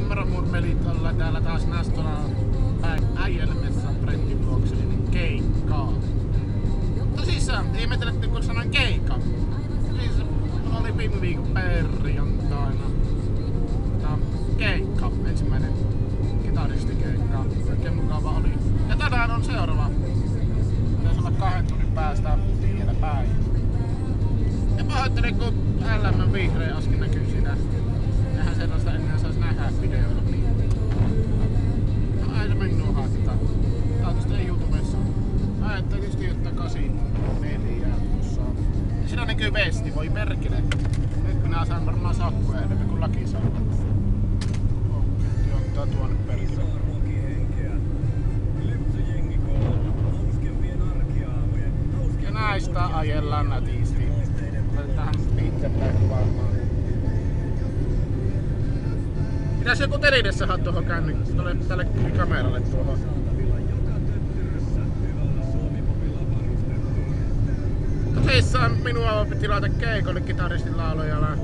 Numeromurmelit ollaan täällä taas Nastola Äijälmessä Brändinluoksellinen keikkaa. Tosissaan, ihmettelette kun sanoin keikka. Siis oli viime viikon perjantaina keikka, ensimmäinen kitaristikeikka. Oikein mukava oli. Ja tänään on seuraava. Pitäisi olla 2 tunnin päästä vielä päin. Ja pahoittelen kun LM vihreä äsken näkyy siinä. Eihän sellaista enää saisi nähdä videoilla. No ei se minua haittaa. Tää on tästä YouTubessa. Ajattelin tietysti ottaa 84 tuossa. Ja siinä näkyy vesti, voi perkele. Nyt minä saan varmaan sakkoja enemmän kuin laki saa. Ottaa tuonne perkele. Ja näistä ajellaan nätisti. Tähän pitkäpäin kuvaamaan. Pitäis joku teline saada tuohon tälle kameralle tuohon. Tosissaan minua piti tilata keikolle kitaristin laulajalla.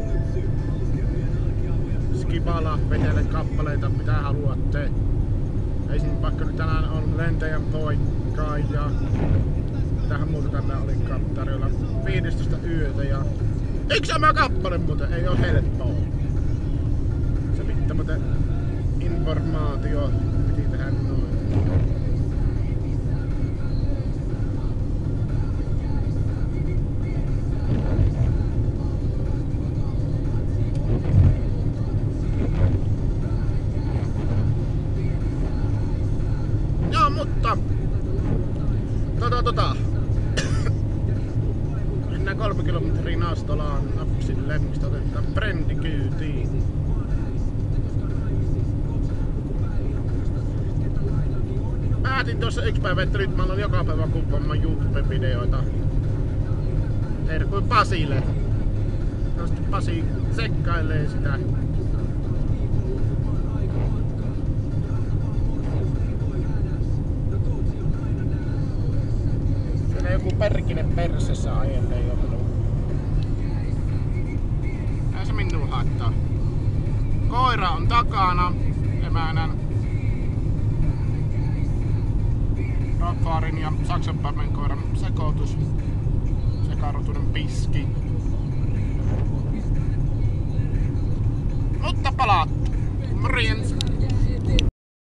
Skibala vetele kappaleita mitä haluatte. Esim. Vaikka nyt tänään on Lentäjän poika ja mitähän muuta tänään olikaan tarjolla 15 yötä ja yksi sama kappale muuten ei oo helppoa. Se pitää muuten informaatio piti tehdä noin. Joo, mutta mennään 3 kilometriä Nastolaan napsille, mistä otetaan brändi kyytiin. Päätin tuossa yksi päivä, että nyt mä aloin joka päivä kuvaamaan YouTube-videoita. Terkui Pasille. Sitten Pasi sekkailee sitä. Siellä joku perkele persessä ajelee joku. Ei se minua haittaa. Koira on takana. Emänän. Rockwaarin ja saksanparmen koiran sekoitus. Sekarotunen piski. Mutta palaat. Morjens!